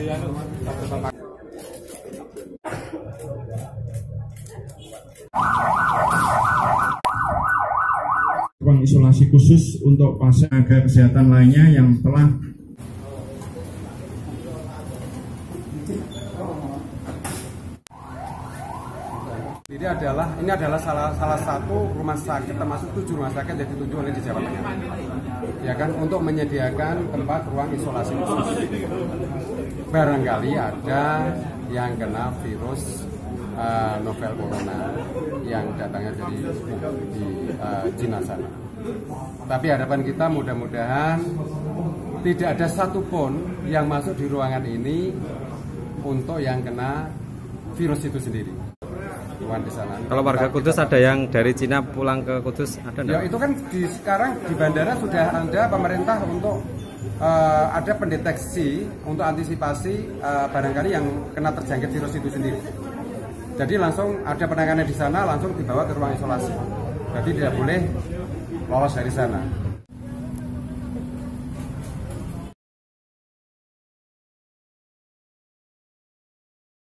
Ruang isolasi khusus untuk pasien tenaga kesehatan lainnya yang telah ini adalah salah satu rumah sakit termasuk 7 rumah sakit yang dituju oleh di Jawa Tengah, ya kan, untuk menyediakan tempat ruang isolasi khusus. Barangkali ada yang kena virus novel corona yang datangnya dari di Cina sana. Tapi harapan kita mudah-mudahan tidak ada satupun yang masuk di ruangan ini untuk yang kena virus itu sendiri. Di sana. Kalau warga Kudus ada yang dari Cina pulang ke Kudus ada enggak? Ya itu kan sekarang di bandara sudah ada pemerintah untuk ada pendeteksi untuk antisipasi barangkali yang kena terjangkit virus itu sendiri. Jadi langsung ada penanganan di sana, langsung dibawa ke ruang isolasi. Jadi tidak boleh lolos dari sana.